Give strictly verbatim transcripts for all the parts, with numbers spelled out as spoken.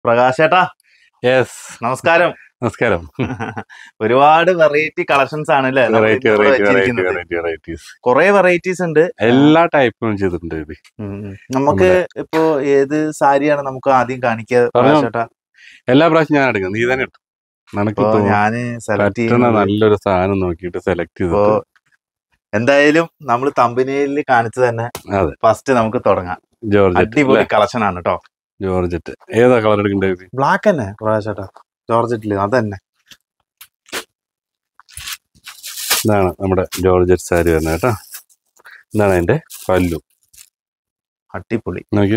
പ്രകാശേട്ടാ, yes, നമസ്കാരം. നമസ്കാരം. ഒരുപാട് വെറൈറ്റി കളക്ഷൻസ് ആണ് അല്ലേ variety variety variety variety varieties കുറെ വെറൈറ്റീസ് ഉണ്ട്. എല്ലാ ടൈപ്പും ചെയ്തിട്ടുണ്ട് ഇത്. നമുക്ക് ഇപ്പോ ഏത് സാരിയാണ് നമുക്ക് ആദ്യം കാണിക്കുക പ്രകാശേട്ടാ? എല്ലാ പ്രാവശ്യം ഞാൻ എടുക്കാം, നീ തന്നെ എടുത്തു. നിനക്ക് ഞാന് സെലക്ട് പറ്റുന്ന നല്ലൊരു സാധനം നോക്കിയിട്ട് സെലക്ട് ചെയ്തോ. എന്തായാലും നമ്മൾ തമ്പനിയിൽ കാണിച്ചു തന്നെ ഫസ്റ്റ് നമുക്ക് തുടങ്ങാം. ജോർജറ്റ് അടിപൊളി കളക്ഷൻ ആണ് കേട്ടോ. ജോർജറ്റ് ഏതാ കളർ എടുക്കേണ്ടത്? ബ്ലാക്ക് തന്നെ പ്രകാശേട്ടാ, ജോർജറ്റില് അതന്നെ. ഇതാണ് നമ്മുടെ ജോർജറ്റ് സാരി വരുന്നത് കേട്ടോ. ഇതാണ് അതിന്റെ പല്ലു. അടിപൊളി. നോക്കി,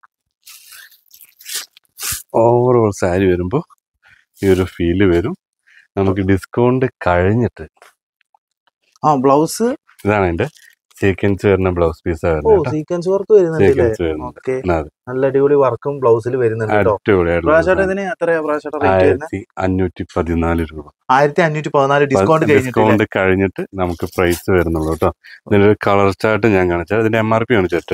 ഓവറോൾ സാരി വരുമ്പോ ഈ ഒരു ഫീല് വരും. നമുക്ക് ഡിസ്കൗണ്ട് കഴിഞ്ഞിട്ട് ആ ബ്ലൗസ് ഇതാണ് അതിന്റെ സീക്വൻസ് വരുന്ന ബ്ലൗസ് പീസ് സീക്വൻസ് വർക്ക് വരുന്നുണ്ട്. നല്ല അടിപൊളി വർക്കും ബ്ലൗസിൽ വരുന്നുണ്ട്. അഞ്ഞൂറ്റി പതിനാല് രൂപ ആയിരത്തി അഞ്ഞൂറ്റി പതിനാല് ഡിസ്കൗണ്ട് ഡിസ്കൗണ്ട് കഴിഞ്ഞിട്ട് നമുക്ക് പ്രൈസ് വരുന്നുള്ളൂ കേട്ടോ. ഇതിന്റെ ഒരു കളർ ചാർട്ട് ഞാൻ കാണിച്ചാൽ ഇതിന്റെ എം ആർ പി കാണിച്ചേ.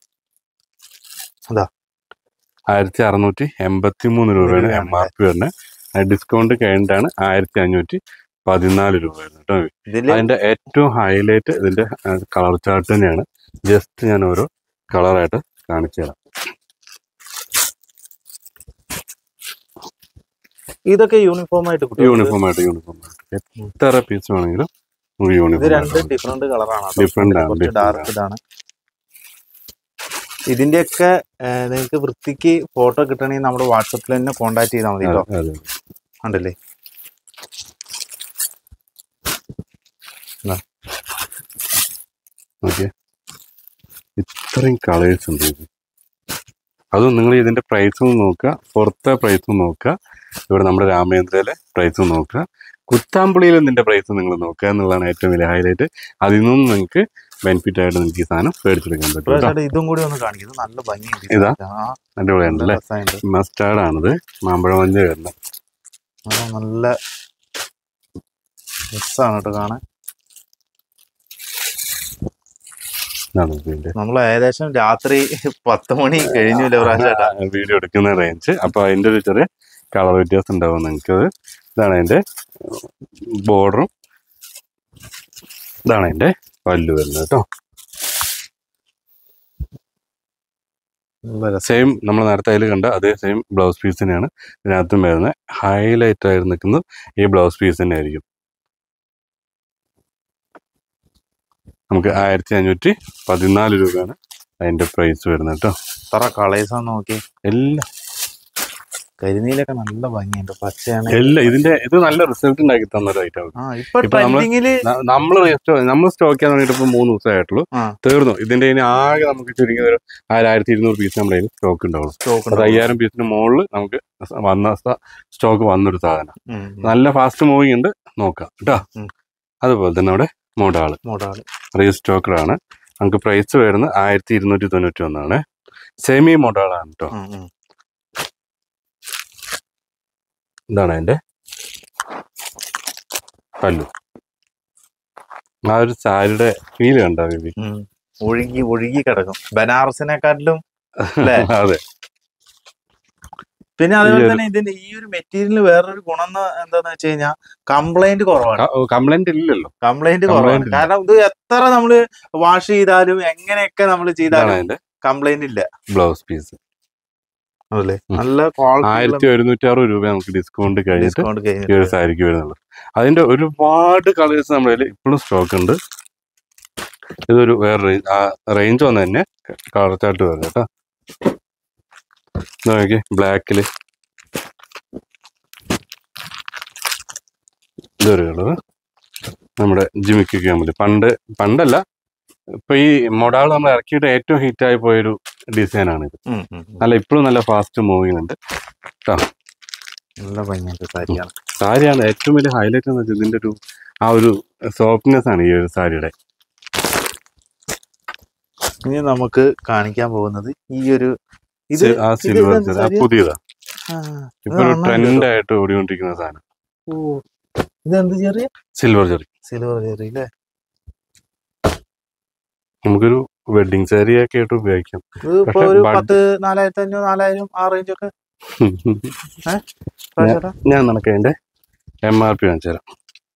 ആയിരത്തി അറുന്നൂറ്റി എൺപത്തി മൂന്ന് രൂപയാണ് എം ആർ പി വരുന്നത്. ഡിസ്കൗണ്ട് കഴിഞ്ഞിട്ടാണ് ആയിരത്തി അഞ്ഞൂറ്റി പതിനാല് രൂപ വരുന്നത് കേട്ടോ. അതിന്റെ ഏറ്റവും ഹൈലൈറ്റ് ഇതിന്റെ കളർ ചാർട്ട് തന്നെയാണ്. ജസ്റ്റ് ഞാൻ ഓരോ കളറായിട്ട് കാണിച്ചു തരാം. ഇതൊക്കെ യൂണിഫോം ആയിട്ട് യൂണിഫോം ആയിട്ട് യൂണിഫോം ആയിട്ട് എത്ര പീസ് വേണമെങ്കിലും യൂണിഫോം ഡിഫറെന്റ് കളറാണ്. ഡിഫറെന്റ് ഡാർക്ക് ഇതാണ്. ഇതിന്റെയൊക്കെ നിങ്ങൾക്ക് വൃത്തിക്ക് ഫോട്ടോ കിട്ടണമെങ്കിൽ നമ്മുടെ വാട്സപ്പിൽ തന്നെ കോണ്ടാക്ട് ചെയ്താൽ മതി കേട്ടോ. ഉണ്ടല്ലേ, ഓക്കെ, ഇത്രയും കളേഴ്സ് ഉണ്ട്. അതും നിങ്ങൾ ഇതിന്റെ പ്രൈസും നോക്കുക, പുറത്തെ പ്രൈസും നോക്കുക, ഇവിടെ നമ്മുടെ രാമേന്ദ്രയിലെ പ്രൈസും നോക്കുക, കുത്താമ്പുളിയിൽ ഇതിന്റെ പ്രൈസ് നിങ്ങൾ നോക്കുക എന്നുള്ളതാണ് ഏറ്റവും വലിയ ഹൈലൈറ്റ്. അതിൽ നിന്നും നിങ്ങൾക്ക് ബെനിഫിറ്റ് ആയിട്ട് നിങ്ങൾക്ക് ഈ സാധനം മേടിച്ചെടുക്കാൻ പറ്റും. ഇതും കൂടി ഒന്ന് കാണിക്കുന്നത് നല്ല ഭംഗിയുണ്ട്. ഇതാ അടിപൊളിയാണല്ലേ, മസ്റ്റാർഡ് ആണിത്, മാമ്പഴ മഞ്ഞ വരുന്നത്. നല്ല രസമാണ് കേട്ടോ കാണാൻ. നമ്മൾ ഏകദേശം രാത്രി പത്ത് മണി കഴിഞ്ഞില്ല വീഡിയോ എടുക്കുന്ന റേഞ്ച്. അപ്പൊ അതിന്റെ ഒരു ചെറിയ കളർ വ്യത്യാസം ഉണ്ടാവും നിങ്ങൾക്ക്. ഇതാണ് അതിന്റെ ബോർഡറും ഇതാണ് അതിന്റെ പല്ലു വരുന്നത് കേട്ടോ. സെയിം നമ്മൾ നേരത്തെ അതിൽ കണ്ട അതേ സെയിം ബ്ലൗസ് പീസ് തന്നെയാണ് ഇതിനകത്തും വരുന്നത്. ഹൈലൈറ്റ് ആയിട്ട് നിൽക്കുന്നത് ഈ ബ്ലൗസ് പീസ് തന്നെ ആയിരിക്കും. നമുക്ക് ആയിരത്തി അഞ്ഞൂറ്റി പതിനാല് രൂപയാണ് അതിന്റെ പ്രൈസ് വരുന്നത് കേട്ടോ. എത്ര കളേഴ്സാണ് നോക്കി. എല്ലാം കരിനീലൊക്കെ നല്ല ഭംഗിയുണ്ട്, പച്ചയാണ് എല്ലാം. ഇതിന്റെ ഇത് നല്ല റിസൾട്ട് ഉണ്ടാക്കി തന്നൊരു ഐറ്റം. നമ്മൾ നമ്മൾ സ്റ്റോക്ക് ചെയ്യാൻ വേണ്ടിട്ട് ഇപ്പൊ മൂന്ന് ദിവസമായിട്ടുള്ളൂ, തീർന്നു. ഇതിന്റെ ഇനി ആകെ നമുക്ക് ചുരുങ്ങിയ ഒരു ആയിരത്തി ഇരുന്നൂറ് പീസ് നമ്മുടെ കയ്യിൽ സ്റ്റോക്ക് ഉണ്ടാവുള്ളൂ. അത് അയ്യായിരം പീസിന് മുകളിൽ നമുക്ക് വന്ന സ്റ്റോക്ക് വന്നൊരു സാധനം. നല്ല ഫാസ്റ്റ് മൂവിങ് ഉണ്ട്, നോക്കാം കേട്ടോ. അതുപോലെ തന്നെ അവിടെ മോഡാള് മോഡാള് റീസ്റ്റോക്കറാണ്. നമുക്ക് പ്രൈസ് വരുന്നത് ആയിരത്തി ഇരുന്നൂറ്റി തൊണ്ണൂറ്റി ഒന്നാണ്. സെമി മോഡാളാണ് കേട്ടോ. ഇതാണ് അതിന്റെ പല്ലു. ആ ഒരു സാരിയുടെ ഫീല് കണ്ടോ ബേബി? ഒഴുകി ഒഴുകി കിടക്കും ബനാറസിനെക്കാട്ടിലും. അതെ. പിന്നെ അതുപോലെ തന്നെ ഇതിന്റെ ഈ ഒരു മെറ്റീരിയലിന് വേറൊരു ഗുണം എന്താന്ന് വെച്ച് കഴിഞ്ഞാൽ കംപ്ലൈന്റ് കുറവാണ്. കംപ്ലൈന്റ് ഇല്ലല്ലോ, കംപ്ലൈന്റ് കുറവാണ്. കാരണം ഇത് എത്ര നമ്മള് വാഷ് ചെയ്താലും എങ്ങനെയൊക്കെ നമ്മൾ ചെയ്താലും കംപ്ലൈന്റ് ഇല്ല. ബ്ലൗസ് പീസ് അല്ലേ, നല്ല ക്വാളിറ്റി. ആയിരത്തി ഒരുന്നൂറ്റി അറുപത് രൂപ നമുക്ക് ഡിസ്കൗണ്ട് കഴിഞ്ഞിട്ട് ഈ ഒരു സാരിക്ക് വരുന്നുള്ളൂ. അതിന്റെ ഒരുപാട് കളേഴ്സ് നമ്മുടെ കയ്യിൽ ഇപ്പോഴും സ്റ്റോക്ക് ഉണ്ട്. ഇതൊരു വേറെ റേഞ്ച്, ആ റേഞ്ച് വന്ന് തന്നെ കളർ ചാർട്ട് വരുന്നത് കേട്ടോ. നോക്കി, ബ്ലാക്കില് ഇതൊരു കളറ് നമ്മുടെ ജിമിക്കൊക്കെ ആകുമ്പോൾ പണ്ട് പണ്ടല്ല ഇപ്പൊ ഈ മോഡാൾ നമ്മൾ ഇറക്കിയിട്ട് ഏറ്റവും ഹിറ്റ് ആയി പോയൊരു ഡിസൈനാണ് ഇത്. നല്ല ഇപ്പോഴും നല്ല ഫാസ്റ്റ് മൂവിങ് ഉണ്ട് കേട്ടോ. നല്ല ഭംഗിയുണ്ട് സാരിയാണ്. സാരിയാണ് ഏറ്റവും വലിയ ഹൈലൈറ്റ് എന്ന് വെച്ചാൽ ഇതിന്റെ ഒരു ആ ഒരു സോഫ്റ്റ്നെസ് ആണ് ഈ ഒരു സാരിയുടെ. ഇനി നമുക്ക് കാണിക്കാൻ പോകുന്നത് ഈ ഒരു ആ സിൽവർ പുതിയതാ, ഇപ്പൊ ഒരു ട്രെൻഡ് ആയിട്ട് ഓടിക്കൊണ്ടിരിക്കുന്ന സാധനം. ഇതെന്ത് ചെറിയ സിൽവർ ചെറി. സിൽവർ ചെറി അല്ലേ? നമുക്കൊരു വെഡിങ് സാരി ഒക്കെ ആയിട്ട് ഉപയോഗിക്കാം. നാലായിരത്തി അഞ്ഞൂറ് നാലായിരം ആ റേഞ്ച് ഒക്കെ ഞാൻ നിനക്ക് അതിന്റെ എം ആർ പി കാണിച്ചു തരാം.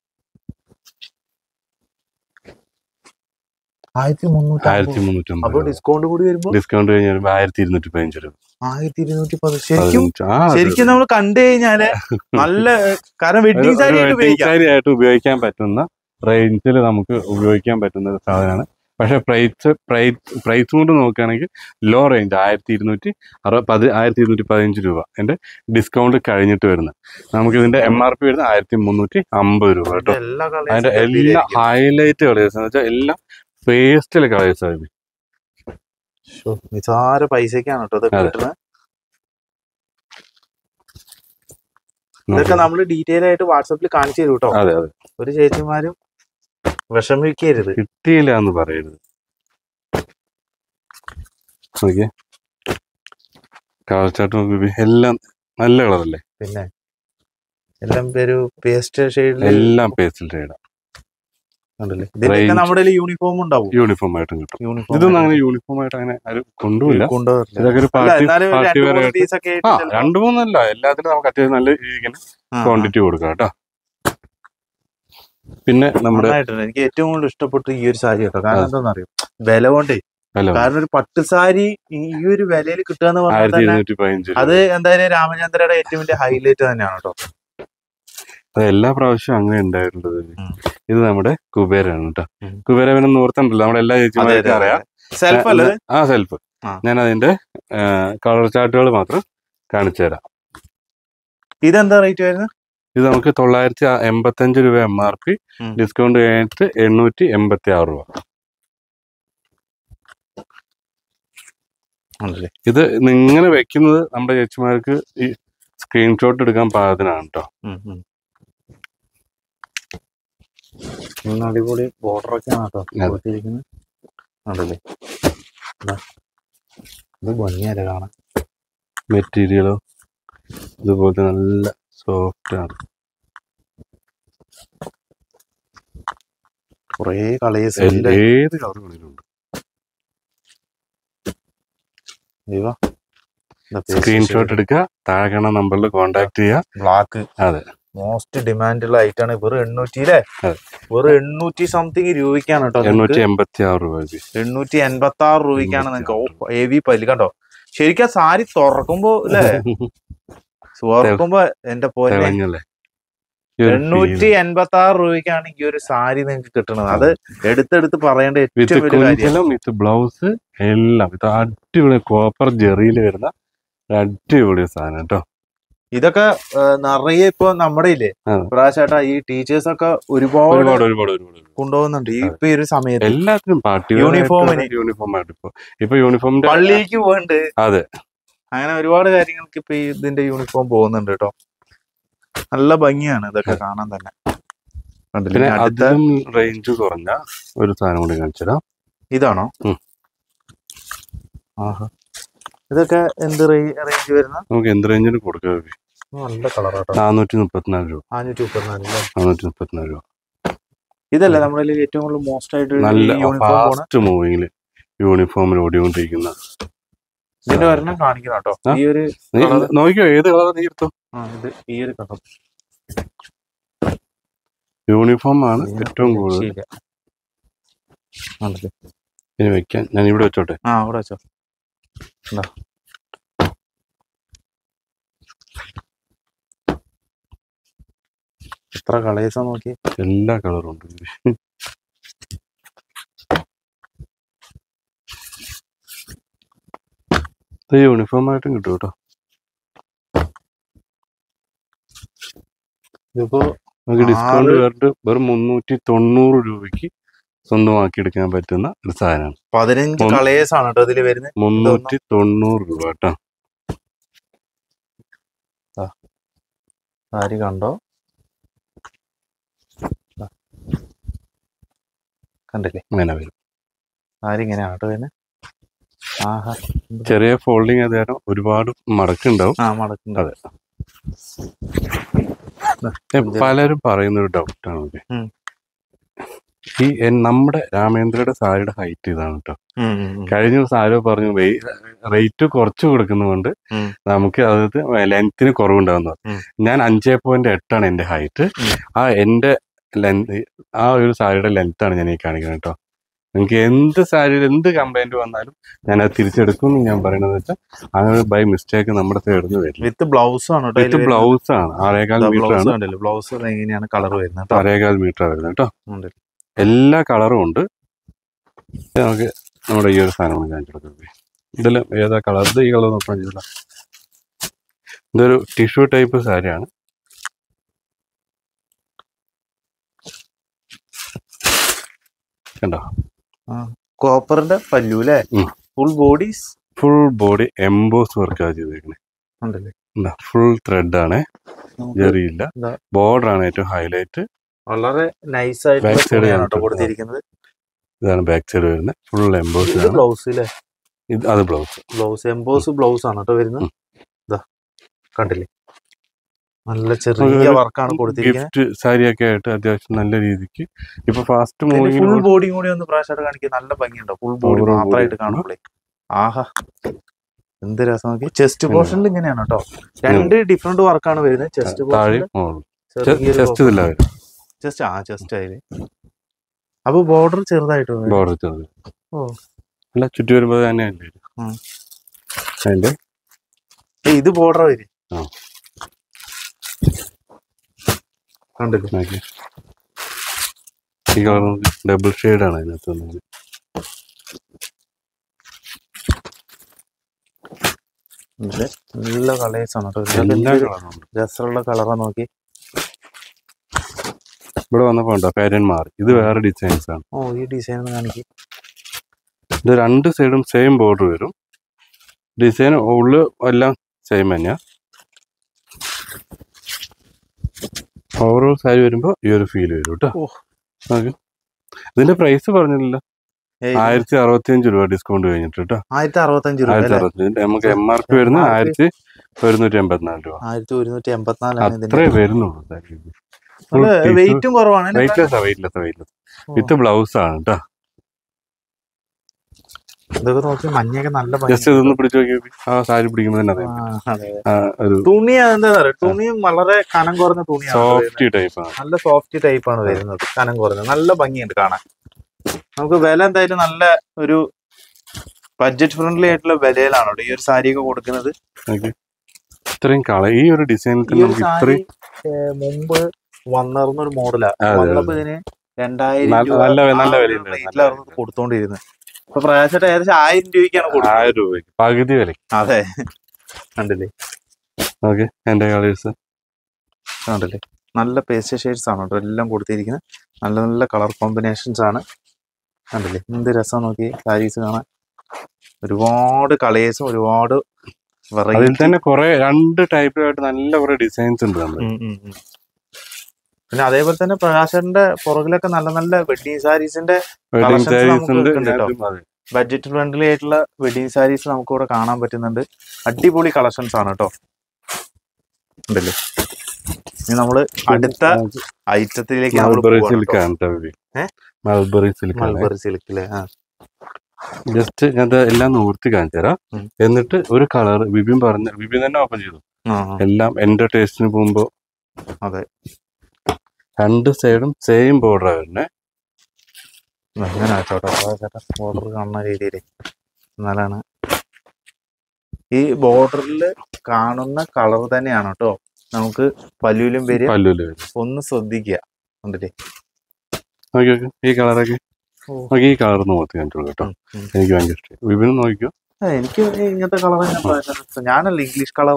ആയിരത്തി മുന്നൂറ്റി ആയിരത്തി മുന്നൂറ്റി അമ്പത് ഡിസ്കൗണ്ട് കൂടി വരുമ്പോ ഡിസ്കൗണ്ട് കഴിഞ്ഞ് വരുമ്പോ ആയിരത്തി ഇരുന്നൂറ്റി പതിനഞ്ച് രൂപ. ആയിരത്തി ഇരുന്നൂറ്റി ശരിക്കും ശരിക്കും നമ്മൾ കണ്ടു കഴിഞ്ഞാല് നല്ല കാരണം വെഡിങ് സാരി സാരി ആയിട്ട് ഉപയോഗിക്കാൻ പറ്റുന്ന റേഞ്ചിൽ നമുക്ക് ഉപയോഗിക്കാൻ പറ്റുന്ന ഒരു സാധനമാണ്. പക്ഷെ പ്രൈസ് പ്രൈസ് പ്രൈസ് കൊണ്ട് നോക്കുകയാണെങ്കിൽ ലോ റേഞ്ച് ആയിരത്തി ഇരുന്നൂറ്റി അറുപത് പതി ആയിരത്തി ഇരുന്നൂറ്റി പതിനഞ്ച് രൂപ എൻ്റെ ഡിസ്കൗണ്ട് കഴിഞ്ഞിട്ട് വരുന്നത്. നമുക്ക് ഇതിന്റെ എം ആർ പി വരുന്നത് ആയിരത്തി മുന്നൂറ്റി അമ്പത് രൂപ കേട്ടോ. അതിന്റെ എല്ലാ ഹൈലൈറ്റ് കളേഴ്സ് എന്ന് വെച്ചാൽ എല്ലാം പേസ്റ്റൽ കളേഴ്സ് ആയിരുന്നു. നിസാര പൈസക്കാണ് കേട്ടോ കിട്ടുന്നത്. ഇതൊക്കെ നമ്മൾ ഡീറ്റെയിൽ ആയിട്ട് വാട്സാപ്പിൽ കാണിച്ചു തരും കേട്ടോ. അതെ അതെ. ഒരു ചേച്ചിമാരും വിഷമിക്കരുത്, കിട്ടിയില്ല എന്ന് പറയരുത്. ഓക്കെ, കളർ ചാർട്ട് നോക്കി എല്ലാം നല്ല കളറല്ലേ. പിന്നെ എല്ലാം ഒരു പേസ്റ്റൽ ഷെയ്ഡിൽ എല്ലാം പേസ്റ്റൽ ഷെയ്ഡാ. നമ്മുടെ യൂണിഫോം ഉണ്ടാവും, യൂണിഫോം ആയിട്ടും കിട്ടും. ഇതൊന്നും അങ്ങനെ യൂണിഫോം ആയിട്ട് അങ്ങനെ ആരും കൊണ്ടുപോയില്ല. ഇതൊക്കെ ഒരു പാർട്ടി പാർട്ടി വെയർ ആയിട്ട് ആ രണ്ടു മൂന്നല്ല എല്ലാത്തിനും നമുക്ക് അത്യാവശ്യം നല്ല രീതിക്ക് ക്വാണ്ടിറ്റി കൊടുക്കാം കേട്ടോ. പിന്നെ നമ്മുടെ എനിക്ക് ഏറ്റവും കൂടുതൽ ഇഷ്ടപ്പെട്ട ഈ ഒരു സാരി കേട്ടോ. കാരണം എന്താണെന്ന് അറിയാം, വില കൊണ്ടേ. കാരണം ഒരു പട്ട് സാരി ഈ ഒരു വിലയിൽ കിട്ടുക എന്ന് പറഞ്ഞാൽ അത് എന്തായാലും രാമചന്ദ്രയുടെ ഏറ്റവും വലിയ ഹൈലൈറ്റ് തന്നെയാണ് കേട്ടോ. അത് എല്ലാ പ്രാവശ്യവും അങ്ങനെ ഉണ്ടായിട്ടുള്ളത്. ഇത് നമ്മുടെ കുബേരാണ് കേട്ടോ. കുബേര പിന്നെ നൂർത്തുണ്ടല്ലോ, നമ്മുടെ എല്ലാ ചേച്ചിമാർക്കും അറിയാം. ആ സെൽഫ്. ഞാൻ അതിന്റെ കളർ ചാർട്ടുകൾ മാത്രം കാണിച്ചു തരാം. ഇതെന്താ റേറ്റ് വരുന്നത്? ഇത് നമുക്ക് തൊള്ളായിരത്തി എൺപത്തി അഞ്ച് രൂപ എം ആർ പി, ഡിസ്കൗണ്ട് കഴിഞ്ഞിട്ട് എണ്ണൂറ്റി എൺപത്തി ആറ് രൂപ. ഇത് നിങ്ങനെ വെക്കുന്നത് നമ്മുടെ ചേച്ചിമാർക്ക് ഈ സ്ക്രീൻഷോട്ട് എടുക്കാൻ പാകത്തിനാണ് കേട്ടോ. അടിപൊളി ബോർഡറൊക്കെയാണ് കേട്ടോ കൊടുത്തിരിക്കുന്നത്. ഉണ്ടല്ലേ, ഇത് ഭംഗിയല്ലേ കാണാൻ. മെറ്റീരിയലോ ഇതുപോലത്തെ നല്ല സോഫ്റ്റ് ആണ്. കുറേ കളേഴ്സ്, ഏത് കളർ കളിയിലുണ്ട്. സ്ക്രീൻഷോട്ട് എടുക്കുക, താഴെ കാണുന്ന നമ്പറിൽ കോൺടാക്ട് ചെയ്യുക. ബ്ലാക്ക് അതെ മോസ്റ്റ് ഡിമാൻഡുള്ള ഐറ്റാണ്. വെറും എണ്ണൂറ്റി അല്ലേ, വെറും എണ്ണൂറ്റി സംതിങ് രൂപയ്ക്കാണ് കേട്ടോ. എണ്ണൂറ്റി എൺപത്തി ആറ് രൂപ എണ്ണൂറ്റി എൺപത്തി ആറ് രൂപയ്ക്കാണ് നിങ്ങൾക്ക് ഹെവി പല്ല് കണ്ടോ. ശരിക്കും സാരി തുറക്കുമ്പോ അല്ലേ, തുറക്കുമ്പോ എന്റെ പോലെ എണ്ണൂറ്റി എൺപത്തി ആറ് രൂപയ്ക്കാണ് ഈ ഒരു സാരി നിങ്ങൾക്ക് കിട്ടുന്നത്. അത് എടുത്തെടുത്ത് പറയേണ്ട ഏറ്റവും വലിയ കാര്യം. വിത്ത് ബ്ലൗസ് എല്ലാം ഇത് അടിപൊളി കോപ്പർ ജെറിയിൽ വരുന്ന അടിപൊളി സാധനം കേട്ടോ. ഇതൊക്കെ നിറയെ ഇപ്പൊ നമ്മുടെ ഇല്ലേ പ്രാവശ്യമായിട്ടാ ഈ ടീച്ചേഴ്സ് ഒക്കെ ഒരുപാട് ഒരുപാട് കൊണ്ടുപോകുന്നുണ്ട് ഇപ്പൊ ഈ ഒരു സമയത്ത്. എല്ലാത്തിനും പാർട്ടി യൂണിഫോമിന് യൂണിഫോം ആയിട്ട് ഇപ്പൊ ഇപ്പൊ യൂണിഫോമിന്റെ പള്ളിക്ക് പോകണ്ട്. അതെ, അങ്ങനെ ഒരുപാട് കാര്യങ്ങൾക്ക് ഇപ്പൊ ഇതിന്റെ യൂണിഫോം പോകുന്നുണ്ട് കേട്ടോ. നല്ല ഭംഗിയാണ് ഇതൊക്കെ കാണാൻ തന്നെ. പിന്നെ അതിലും റേഞ്ച് കുറഞ്ഞ ഒരു സാധനം കൂടി കാണിച്ചുതരാം. ഇതാണോ? ആഹാ, ഇതൊക്കെ എന്ത് റേഞ്ച് വരുന്ന? നമുക്ക് എന്ത് റേഞ്ചിന് കൊടുക്കാം? നല്ല കളറാട്ടോ. നാനൂറ്റി മുപ്പത്തിനാല് രൂപ. നാനൂറ്റി മുപ്പത്തിനാല് നാനൂറ്റി മുപ്പത്തിനാല് രൂപ. ഇതല്ലേ നമ്മുടെ ഏറ്റവും കൂടുതൽ മോസ്റ്റ് ആയിട്ട് നല്ല ഫാസ്റ്റ് മൂവിങ്ങില് യൂണിഫോമിൽ ഓടിക്കൊണ്ടിരിക്കുന്ന ഇതിന്റെ ഒരെണ്ണം കാണിക്കണം കേട്ടോ. ഈ ഒരു നോക്കിയോ, ഏത് കളർ നീ എടുത്തോ. ഈ ഒരു കളർ യൂണിഫോം ആണ് ഏറ്റവും കൂടുതൽ. ഇനി വെക്കാൻ ഞാൻ ഇവിടെ വെച്ചോട്ടെ. ആ അവിടെ വെച്ചോ. എത്ര കളേഴ്സാ നോക്കി, എല്ലാ കളറും ഉണ്ട്. യൂണിഫോം ആയിട്ടും കിട്ടും കേട്ടോ. ഇതിപ്പോ നമുക്ക് ഡിസ്കൗണ്ട് കയറിട്ട് വെറും മുന്നൂറ്റി തൊണ്ണൂറ് രൂപയ്ക്ക് സ്വന്തമാക്കി എടുക്കാൻ പറ്റുന്ന ഒരു സാധനമാണ്. പതിനഞ്ച് കളേഴ്സ് ആണ് കേട്ടോ ഇതിൽ വരുന്നത്. മുന്നൂറ്റി തൊണ്ണൂറ് രൂപ കേട്ടോ. സാരി കണ്ടോ, കണ്ടില്ലേ ഇങ്ങനെ വരും സാരി ഇങ്ങനെ ആട്ടോ തന്നെ. ആഹാ, ചെറിയ ഫോൾഡിങ് അത് കാരണം ഒരുപാട് മടക്കുണ്ടാവും. ആ മടക്കുണ്ടാവും. അതെ, പലരും പറയുന്ന ഒരു ഡൗട്ടാണ് ഈ നമ്മുടെ രാമേന്ദ്രയുടെ സാരിയുടെ ഹൈറ്റ് ഇതാണ് കേട്ടോ. കഴിഞ്ഞ ദിവസം ആരോ പറഞ്ഞു റേറ്റ് കുറച്ച് കൊടുക്കുന്നതുകൊണ്ട് നമുക്ക് അതായത് ലെങ്ത്തിന് കുറവുണ്ടാവുന്നത്. ഞാൻ അഞ്ചേ പോയിന്റ് എട്ടാണ് എന്റെ ഹൈറ്റ്. ആ എന്റെ ലെങ്ത് ആ ഒരു സാരിയുടെ ലെങ്ത് ആണ് ഞാൻ ഈ കാണിക്കുന്നത് കേട്ടോ. നിങ്ങൾക്ക് എന്ത് സാരിയിൽ എന്ത് കംപ്ലൈന്റ് വന്നാലും ഞാൻ അത് തിരിച്ചെടുക്കും എന്ന് ഞാൻ പറയുന്നത് വെച്ചാൽ അങ്ങനെ ബൈ മിസ്റ്റേക്ക് നമ്മുടെ തേടുന്നു വരും. വിത്ത് ബ്ലൗസ് ആണ് വിത്ത് ബ്ലൗസ് ആണ്. ആറേകാൽ മീറ്റർ ആണ് ബ്ലൗസ്. എങ്ങനെയാണ് കളർ വരുന്നത്? ആറേകാൽ മീറ്റർ വരുന്നത് കേട്ടോ. എല്ലാ കളറും ഉണ്ട്. നമുക്ക് നമ്മുടെ ഈ ഒരു സാധനം കാണിച്ചെടുക്കുന്നത്. ഇതെല്ലാം ഏതാ കളർ? ഇത് ഈ കളർ നോക്കാൻ ചെയ്തില്ല. ഇതൊരു ടിഷ്യൂ ടൈപ്പ് സാരിയാണ്. കണ്ടോ? കോപ്പറിന്റെ പല്ലു അല്ലേ? Full body full body emboss വർക്കാ ചെയ്തേക്കണേ. ഫുൾ ത്രെഡ് ആണ്, ജെറിയില്ല. ബോർഡർ ആണ് ഏറ്റവും ഹൈലൈറ്റ്. വളരെ നൈസ് ആയിട്ട് കൊടുത്തിരിക്കുന്നത്. ഇതാണ് ബാക്ക് സൈഡ് വരുന്നത്. ഫുൾ എംബോസ് ആണ്. ബ്ലൗസ് അല്ലേ? അത് ബ്ലൗസ്. ബ്ലൗസ് എംബോസ് ബ്ലൗസ് ആണ് കേട്ടോ വരുന്നത്. ഇതാ കണ്ടില്ലേ? നല്ല ചെറിയ വർക്കാണ് കൊടുത്തിരിക്കുന്നത്. ഗിഫ്റ്റ് സാരിയൊക്കെ ആയിട്ട് അത്യാവശ്യം നല്ല രീതിക്ക് ഇപ്പൊ ഫാസ്റ്റ് മൂവിംഗ്. ഫുൾ ബോഡി കൂടി ഒന്ന് പ്രാവശ്യമായിട്ട് കാണിക്കുക. നല്ല ഭംഗിയുണ്ടോ? ഫുൾ ബോഡി മാത്രമായിട്ട് കാണുമ്പോഴേ ആഹാ എന്ത് രസം നോക്കി. ചെസ്റ്റ് പോർഷനിൽ ഇങ്ങനെയാണ് കേട്ടോ. രണ്ട് ഡിഫറെന്റ് വർക്കാണ് വരുന്നത്. ചെസ്റ്റ് ചെസ്റ്റ് ആ ചെസ്റ്റ് ആയില്ലേ. അപ്പൊ ബോർഡർ ചെറുതായിട്ട് ബോർഡർ ചെറുത്. ഓ അല്ല ചുറ്റി വരുമ്പോ തന്നെ ഇത് ബോർഡർ വരും. കണ്ടില്ലേ? ഈ കളർ ഡബിൾ ഷെയ്ഡ് ആണ് അതിനകത്ത് വന്നത്. നല്ല കളേഴ്സ് ആണ് രസമുള്ള കളറാ നോക്കി. ഇവിടെ വന്നപ്പോ ഉണ്ടോ പാറ്റേൺ മാറി. ഇത് വേറെ ഡിസൈൻസ് ആണ്. ഓ ഈ ഡിസൈൻ കാണിക്കും. ഇത് രണ്ട് സൈഡും സെയിം ബോർഡർ വരും. ഡിസൈൻ ഉള്ളു എല്ലാം സെയിം തന്നെയാ. ഓവറോൾ സാരി വരുമ്പോ ഈ ഒരു ഫീൽ വരും കേട്ടോ. ഇതിന്റെ പ്രൈസ് പറഞ്ഞില്ലല്ലോ. ആയിരത്തി അറുപത്തി അഞ്ച് രൂപ ഡിസ്കൗണ്ട് കഴിഞ്ഞിട്ട് കേട്ടോ. ആയിരത്തി അറുപത്തഞ്ച് രൂപ. ആയിരത്തി അറുപത്തഞ്ച് നമുക്ക് എം ആർ പി വരുന്നത് ആയിരത്തി ഒരുന്നൂറ്റി എൺപത്തിനാല് രൂപ. ആയിരത്തി ഒരുന്നൂറ്റി എൺപത്തിനാല് അത്രേ വരുന്നുള്ളൂ. വെയിറ്റും കുറവാണ്. Weightless weightless weightless with blouse ആണ് കേട്ടോ. ഇതൊക്കെ നോക്കി മഞ്ഞൊക്കെ നല്ല ജസ്റ്റ് ഇതൊന്ന് പിടിച്ചു നോക്കി. ആ സാരി പിടിക്കുമ്പോൾ തന്നെ തുണി എന്താ പറയുക, തുണിയും വളരെ കനം കുറഞ്ഞ തുണിയാണ്. സോഫ്റ്റ് ടൈപ്പ് ആണ്. നല്ല സോഫ്റ്റ് ടൈപ്പ് ആണ് വരുന്നത്. കനം കുറഞ്ഞത് നല്ല ഭംഗിയുണ്ട് കാണാൻ. നമുക്ക് വില എന്തായാലും നല്ല ഒരു ബഡ്ജറ്റ് ഫ്രണ്ട്ലി ആയിട്ടുള്ള വിലയിലാണ് ഈ ഒരു സാരിയൊക്കെ കൊടുക്കുന്നത്. ഇത്രയും കളർ ഈ ഒരു ഡിസൈനിൽ മുമ്പ് വന്നിരുന്ന ഒരു മോഡലാണ്. വന്നപ്പോ ഇതിന് രണ്ടായിരം കൊടുത്തോണ്ടിരുന്നത്. ഇപ്പൊ പ്രകാശത്തെ ഏകദേശം ആയിരം രൂപയ്ക്കാണ് കൊടുക്കുന്നത്. ആയിരം രൂപയ്ക്ക് പകുതി വില. അതെ കണ്ടില്ലേ? ഓക്കെ എന്റെ കളേഴ്സ് കണ്ടില്ലേ? നല്ല പേസ്റ്റ് ഷെയ്ഡ്സ് ആണ് കേട്ടോ എല്ലാം കൊടുത്തിരിക്കുന്നത്. നല്ല നല്ല കളർ കോമ്പിനേഷൻസ് ആണ്. കണ്ടില്ലേ എന്ത് രസം നോക്കി സാരീസ് കാണാൻ. ഒരുപാട് കളേഴ്സും ഒരുപാട് അതിൽ തന്നെ കുറെ രണ്ട് ടൈപ്പിലായിട്ട് നല്ല കുറെ ഡിസൈൻസ് ഉണ്ട്. പിന്നെ അതേപോലെ തന്നെ പ്രകാശന്റെ പുറകിലൊക്കെ നല്ല നല്ല വെഡിങ് സാരീസിന്റെ ബഡ്ജറ്റ് ഫ്രണ്ട്ലി ആയിട്ടുള്ള വെഡിങ് സാരീസ് നമുക്ക് ഇവിടെ കാണാൻ പറ്റുന്നുണ്ട്. അടിപൊളി കളക്ഷൻസ് ആണ് കേട്ടോ. ഉണ്ടല്ലേ? ഇനി നമ്മള് അടുത്ത ഐറ്റത്തിലേക്ക് മൾബറി സിൽക്കിലെ ജസ്റ്റ് ഞാൻ എല്ലാം നിവർത്തി കാണിച്ചു തരാം. എന്നിട്ട് ഒരു കളർ വിപിൻ പറഞ്ഞ വിപിൻ തന്നെ ഓപ്പൺ ചെയ്തു. എല്ലാം എന്റെ ടേസ്റ്റിന് പോകുമ്പോ അതെ രണ്ട് സൈഡും സെയിം ബോർഡർ വരുന്നേ. അങ്ങനെ ചേട്ടാ ബോർഡർ കാണുന്ന രീതിയിൽ എന്നാലാണ് ഈ ബോർഡറിൽ കാണുന്ന കളർ തന്നെയാണ് കേട്ടോ നമുക്ക് പല്ലുവിലും വരും. പല്ലുവിലും ഒന്ന് ശ്രദ്ധിക്കുക. കണ്ടില്ലേ ഈ കളറൊക്കെ ഈ കളർ നോക്കി കണ്ടിട്ടുള്ളൂ കേട്ടോ. എനിക്ക് ഭയങ്കര ഇഷ്ടം. വിപിനും നോക്കിയോ? എനിക്ക് ഇങ്ങനത്തെ കളർ ഞാനല്ല ഇംഗ്ലീഷ് കളർ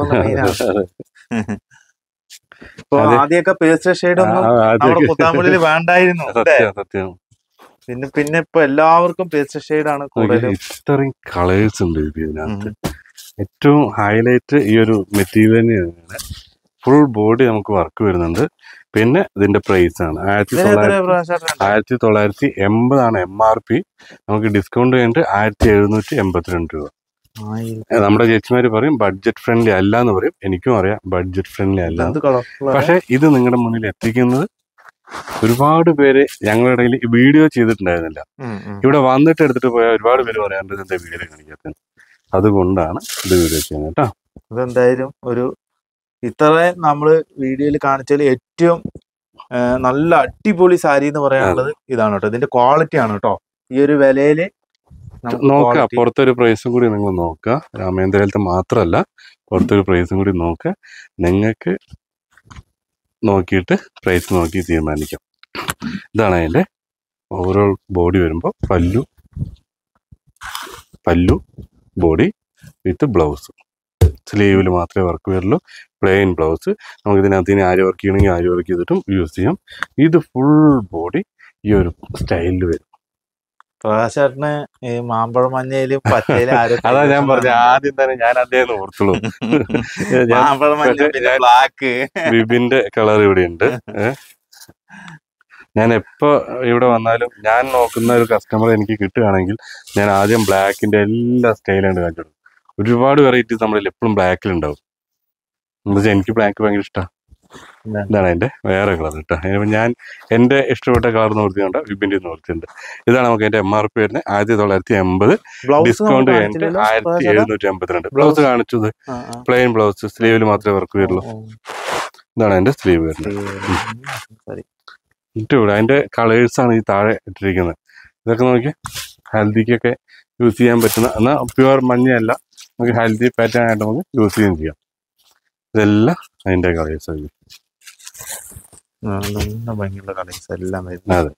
ഇപ്പൊ ആദ്യമൊക്കെ പേസ്റ്റൽ ഷെയ്ഡ് ഒന്നും നമ്മുടെ പുത്താമ്പള്ളിയിൽ വേണ്ടായിരുന്നു. പിന്നെ പിന്നെ ഇപ്പൊ എല്ലാവർക്കും പേസ്റ്റൽ ഷെയ്ഡ് ആണ് കൂടുതലും. ഇത്രയും കളേഴ്സ് ഉണ്ട് ഇതിനകത്ത്. ഏറ്റവും ഹൈലൈറ്റ് ഈ ഒരു മെറ്റീരിയൽ തന്നെയാണ്. ഫുൾ ബോഡി നമുക്ക് വർക്ക് വരുന്നുണ്ട്. പിന്നെ ഇതിന്റെ പ്രൈസ് ആണ് ആയിരത്തി തൊള്ളായിരത്തി ആയിരത്തി തൊള്ളായിരത്തി എൺപതാണ് എം ആർ പി. നമുക്ക് ഡിസ്കൗണ്ട് കഴിഞ്ഞിട്ട് ആയിരത്തി എഴുന്നൂറ്റി എൺപത്തിരണ്ട് രൂപ. നമ്മുടെ ചേച്ചിമാര് പറയും ബഡ്ജറ്റ് ഫ്രണ്ട്ലി അല്ല എന്ന് പറയും. എനിക്കും അറിയാം ബഡ്ജറ്റ് ഫ്രണ്ട്ലി അല്ല. പക്ഷെ ഇത് നിങ്ങളുടെ മുന്നിൽ എത്തിക്കുന്നത് ഒരുപാട് പേര് ഞങ്ങളുടെ ഇടയിൽ വീഡിയോ ചെയ്തിട്ടുണ്ടായിരുന്നില്ല. ഇവിടെ വന്നിട്ട് എടുത്തിട്ട് പോയാൽ ഒരുപാട് പേര് പറയാറുണ്ട് എന്താ വീഡിയോ കാണിക്കാത്തത്. അതുകൊണ്ടാണ് ഇത് വീഡിയോ ചെയ്യുന്നത് കേട്ടോ. ഇതെന്തായാലും ഒരു ഇത്രയും നമ്മള് വീഡിയോയിൽ കാണിച്ചാൽ ഏറ്റവും നല്ല അടിപൊളി സാരി എന്ന് പറയാനുള്ളത് ഇതാണ് കേട്ടോ. ഇതിന്റെ ക്വാളിറ്റി ആണ് കേട്ടോ. ഈ ഒരു വിലയില് നോക്കുക. പുറത്തൊരു പ്രൈസും കൂടി നിങ്ങൾ നോക്കുക. രാമേന്ദ്രയിലത്തെ മാത്രമല്ല, പുറത്തൊരു പ്രൈസും കൂടി നോക്കുക. നിങ്ങൾക്ക് നോക്കിയിട്ട് പ്രൈസ് നോക്കി തീരുമാനിക്കാം. ഇതാണ് അതിൻ്റെ ഓവറോൾ ബോഡി വരുമ്പോൾ പല്ലു പല്ലു ബോഡി വിത്ത് ബ്ലൗസ്. സ്ലീവിൽ മാത്രമേ വർക്ക് വരുള്ളൂ. Plain blouse. നമുക്ക് ഇതിനകത്ത് ഇനി ആരി വർക്ക് ചെയ്യണമെങ്കിൽ ആരി വർക്ക് ചെയ്തിട്ടും യൂസ് ചെയ്യാം. ഇത് ഫുൾ ബോഡി ഈ ഒരു സ്റ്റൈലിൽ വരും. പ്രകാശേട്ടന് ഈ മാമ്പഴ മഞ്ഞയിലും പച്ചയിലും അതാ ഞാൻ പറഞ്ഞ ആദ്യം തന്നെ ഞാൻ അദ്ദേഹം ഓർത്തുള്ളൂ. മാമ്പഴ മഞ്ഞ ബ്ലാക്ക് ബിബിന്റെ കളർ ഇവിടെ ഉണ്ട്. ഞാൻ എപ്പോ ഇവിടെ വന്നാലും ഞാൻ നോക്കുന്ന ഒരു കസ്റ്റമർ എനിക്ക് കിട്ടുകയാണെങ്കിൽ ഞാൻ ആദ്യം ബ്ലാക്കിന്റെ എല്ലാ സ്റ്റൈലും കാണിച്ചു. ഒരുപാട് വെറൈറ്റീസ് നമ്മളിൽ എപ്പോഴും ബ്ലാക്കിലുണ്ടാവും. എന്താ വെച്ചാൽ എനിക്ക് ബ്ലാക്ക് ഭയങ്കര ഇഷ്ടമാണ്. ഇതാണ് അതിന്റെ വേറെ കളർ കേട്ടോ. ഞാൻ എന്റെ ഇഷ്ടപ്പെട്ട കളർ നോർത്തിയുണ്ട്, വിബിന്റെ നോർത്തിയുണ്ട്. ഇതാണ് നമുക്ക് അതിന്റെ എം ആർ പി വരുന്നത് ആയിരത്തി തൊള്ളായിരത്തി എൺപത് ഡിസ്കൗണ്ട് കഴിഞ്ഞിട്ട് ആയിരത്തി എഴുന്നൂറ്റി എൺപത്തിരണ്ട്. ബ്ലൗസ് കാണിച്ചത് പ്ലെയിൻ ബ്ലൗസ്, സ്ലീവിൽ മാത്രമേ വർക്ക് വരുള്ളൂ. ഇതാണ് അതിന്റെ സ്ലീവ് വരുന്നത്. ഇട്ടുകൂടെ അതിന്റെ കളേഴ്സ് ആണ് ഈ താഴെ ഇട്ടിരിക്കുന്നത്. ഇതൊക്കെ നോക്കി ഹൽദിക്കൊക്കെ യൂസ് ചെയ്യാൻ പറ്റുന്ന, എന്നാൽ പ്യുവർ മഞ്ഞയല്ല, നമുക്ക് ഹൽദി പാറ്റേൺ ആയിട്ട് നമുക്ക് യൂസ് ചെയ്യുകയും ചെയ്യാം. ഇതെല്ലാം അതിന്റെ കളേഴ്സ് ആയിരിക്കും. ഭംഗിയുള്ള കളേഴ്സ് എല്ലാം. അതെ,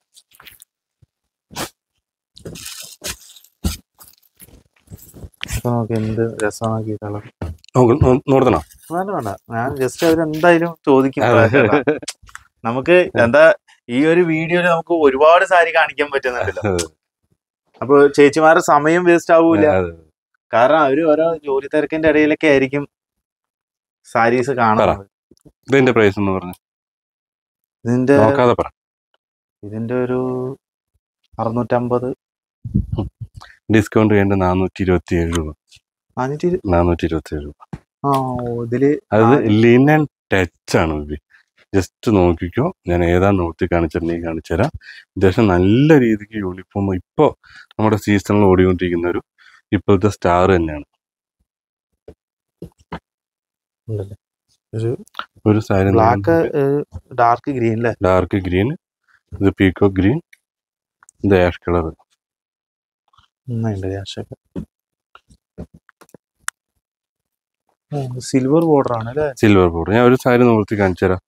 എന്ത് രസമാക്കി കളർ നോർത്തണോ? വേണ്ട വേണ്ട, ഞാൻ ജസ്റ്റ് അവരെന്തായാലും ചോദിക്കും. നമുക്ക് എന്താ ഈ ഒരു വീഡിയോയിൽ നമുക്ക് ഒരുപാട് സാരി കാണിക്കാൻ പറ്റുന്നുണ്ടല്ലോ. അപ്പൊ ചേച്ചിമാരുടെ സമയം വേസ്റ്റ് ആവൂല. കാരണം അവര് ഓരോ ജോലി തിരക്കിന്റെ ഇടയിലൊക്കെ ആയിരിക്കും സാരീസ് കാണുന്നത്. ഇതിന്റെ പ്രൈസ് എന്ന് പറഞ്ഞു ഇതിന്റെ നോക്കാതെ പറ. ഇതിന്റെ ഒരു അറുന്നൂറ്റമ്പത്, ഡിസ്കൗണ്ട് കഴിഞ്ഞ നാനൂറ്റി ഇരുപത്തി ഏഴ് രൂപ. നാനൂറ്റി ഇരുപത്തി ഏഴ് രൂപ. ആ ഇതില് അത് ലിനൻ ടച്ച് ആണ്. ജസ്റ്റ് നോക്കിക്കോ, ഞാൻ ഏതാ നോക്കി കാണിച്ചിട്ടുണ്ടെങ്കിൽ കാണിച്ചു തരാം. അത്യാവശ്യം നല്ല രീതിക്ക് യൂണിഫോം ഇപ്പോ നമ്മുടെ സീസണിൽ ഓടിക്കൊണ്ടിരിക്കുന്ന ഒരു ഇപ്പോഴത്തെ സ്റ്റാർ തന്നെയാണ്. ഒരു സാരി ബ്ലാക്ക് ഡാർക്ക് ഗ്രീൻ അല്ലേ? ഡാർക്ക് ഗ്രീൻ, ഇത് പീക്കോ ഗ്രീൻ, ഇത് ആഷ് കളർ. സിൽവർ ബോർഡർ ആണ് അല്ലേ? Silver border. ഞാൻ ഒരു സാരി നോക്കി കാണിച്ചു തരാം.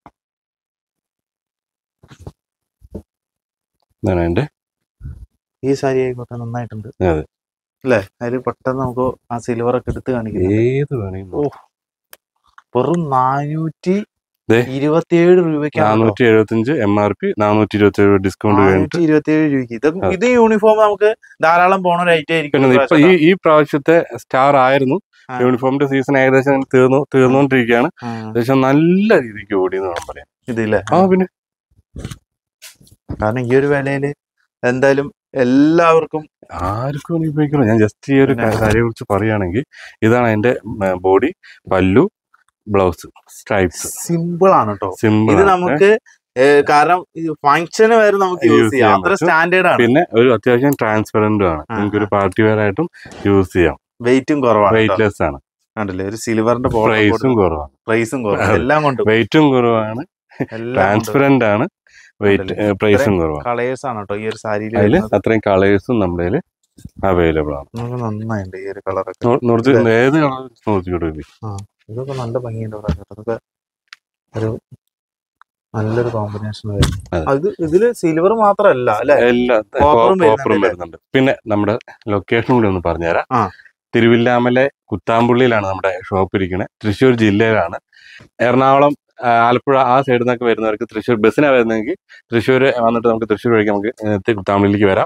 ഇതാണ് എന്റെ ഈ സാരി ആയിക്കോട്ടെ, നന്നായിട്ടുണ്ട് അതെ അല്ലേ? അതിൽ പെട്ടെന്ന് നമുക്ക് ആ സിൽവർ ഒക്കെ എടുത്ത് കാണിക്കാം. ഏത് വേണമെങ്കിലും വെറും നാനൂറ്റി ഇരുപത്തിയേഴ് രൂപയ്ക്ക്, നാനൂറ്റി എഴുപത്തി അഞ്ച് എം ആർ പി, നാനൂറ്റി ഇരുപത്തി ഏഴ് ഡിസ്കൗണ്ട് നാനൂറ്റി ഇരുപത്തി ഏഴ് രൂപയ്ക്ക്. ഇത് ഇത് യൂണിഫോം നമുക്ക് ധാരാളം പോണ ഒരു ഐറ്റം ആയിരിക്കും. ഇപ്പൊ ഈ ഈ പ്രാവശ്യത്തെ സ്റ്റാർ ആയിരുന്നു. യൂണിഫോമിന്റെ സീസൺ ഏകദേശം തീർന്നു തീർന്നുകൊണ്ടിരിക്കുകയാണ്. ഏകദേശം നല്ല രീതിക്ക് ഓടി എന്ന് വേണം പറയാം. ഇതില്ലേ? ആ പിന്നെ കാരണം ഈ ഒരു വിലയില് എന്തായാലും എല്ലാവർക്കും ആർക്കും ഉപയോഗിക്കണം. ഞാൻ ജസ്റ്റ് ഈ ഒരു കാര്യത്തെ കുറിച്ച് പറയുകയാണെങ്കിൽ ഇതാണ് അതിന്റെ ബോഡി, പല്ലു, ബ്ലൗസ്, സ്ട്രൈപ്സ്. സിമ്പിൾ ആണ് കേട്ടോ. സിമ്പിൾ. ഇത് നമുക്ക് കാരണം ഫംഗ്ഷന് വരെ നമുക്ക് യൂസ് ചെയ്യാം. അത്ര സ്റ്റാൻഡേർഡ് ആണ്. പിന്നെ ഒരു അത്യാവശ്യം ട്രാൻസ്പെറന്റും ആണ്. നമുക്ക് ഒരു പാർട്ടി വെയർ ആയിട്ടും യൂസ് ചെയ്യാം. വെയിറ്റും കുറവാണ്, വെയിറ്റ്ലെസ് ആണ്. കണ്ടില്ലേ? ഒരു സിൽവറിന്റെ പ്രൈസും കുറവാണ്. പ്രൈസും കുറവാണ്. എല്ലാം കൊണ്ട് വെയിറ്റും കുറവാണ്, ട്രാൻസ്പെറന്റ് ആണ്, വെയിറ്റ് പ്രൈസും കുറവാണ്. കളേഴ്സ് ആണ് കേട്ടോ ഈ ഒരു സാരിയിൽ. അതില് അത്രയും കളേഴ്സും നമ്മുടെ കയ്യിൽ അവൈലബിൾ ആണ്. നന്നായിട്ടുണ്ട് ഈ ഒരു കളറൊക്കെ. ഏത് കളർ നോക്കിക്കോട്ടെ. ഇതൊക്കെ നല്ല ഭംഗിയുണ്ട്. അതൊക്കെ ഒരു നല്ലൊരു കോമ്പിനേഷൻ ആയിരുന്നു. ഇതില് സിൽവർ മാത്രമല്ല അല്ലെ, കോപ്പറും വരുന്നുണ്ട്. പിന്നെ നമ്മുടെ ലൊക്കേഷൻ കൂടി ഒന്ന് പറഞ്ഞുതരാം. തിരുവില്ലാമലെ കുത്താമ്പുള്ളിയിലാണ് നമ്മുടെ ഷോപ്പ് ഇരിക്കുന്നത്. തൃശ്ശൂർ ജില്ലയിലാണ്. എറണാകുളം, ആലപ്പുഴ ആ സൈഡിൽ നിന്നൊക്കെ വരുന്നവർക്ക് തൃശ്ശൂർ ബസ്സിനാണ് വരുന്നതെങ്കിൽ തൃശ്ശൂർ വന്നിട്ട് നമുക്ക് തൃശ്ശൂർ വഴിക്ക് നമുക്ക് കുത്താമ്പള്ളിയിലേക്ക് വരാം.